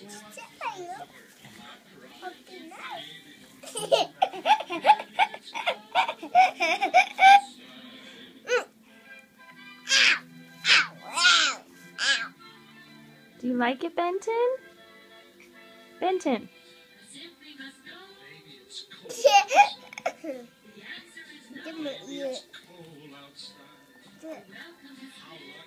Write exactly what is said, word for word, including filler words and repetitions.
Do you like it, Benton? Benton. Give me ear.